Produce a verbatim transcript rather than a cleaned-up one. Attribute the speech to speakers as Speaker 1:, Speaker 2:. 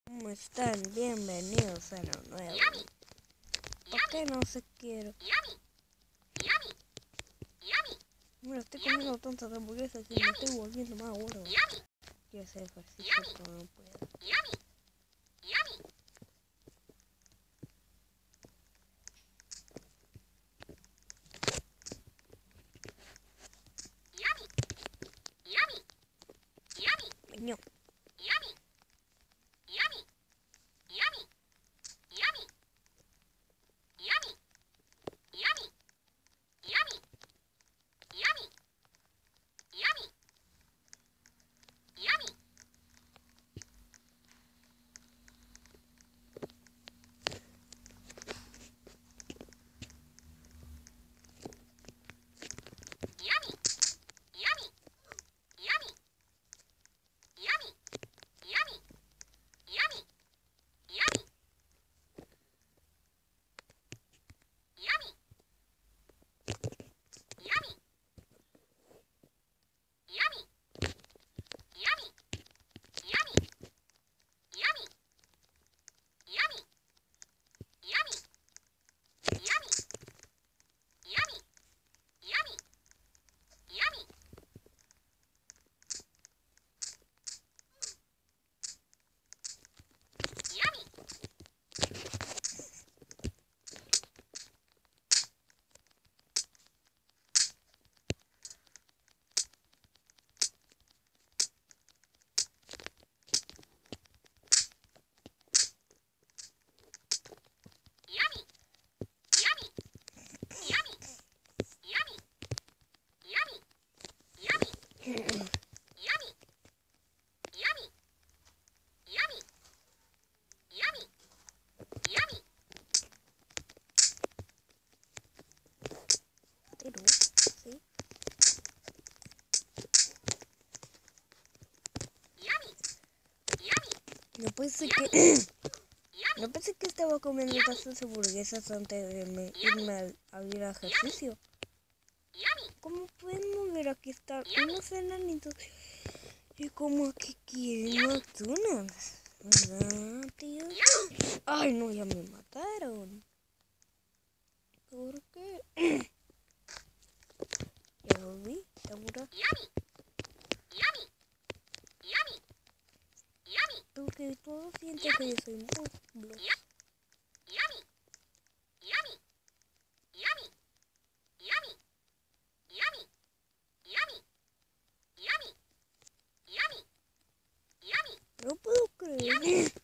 Speaker 1: ¿Cómo están? Bienvenidos a lo nuevo. ¿Por qué no se quiero? Mira, estoy comiendo tantas hamburguesas y me estoy volviendo más gordo. Quiero hacer ejercicio, pero no puedo. Coño. Pero, ¿sí? No pensé que... no pensé que estaba comiendo tantas hamburguesas antes de me, irme a, a ir a ejercicio. ¿Cómo podemos ver aquí están unos enanitos? Y como que quieren McDonald's, ¿verdad, tío? Ay, no, ya me mataron. ¿Por qué? Ya volví, seguro. Porque todos sienten que yo soy muy blog. No puedo creer.